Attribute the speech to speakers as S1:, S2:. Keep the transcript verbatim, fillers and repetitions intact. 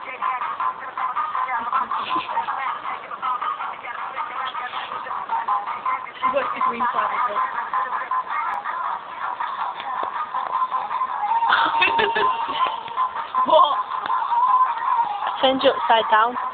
S1: What's the green flag?
S2: What?
S1: I turned you upside down.